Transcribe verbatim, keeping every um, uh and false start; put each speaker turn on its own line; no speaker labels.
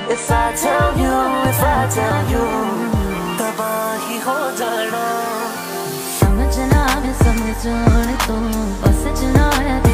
If I tell you, if I tell you, तबाही हो जाना।
समझना मैं समझ तू, बस जना है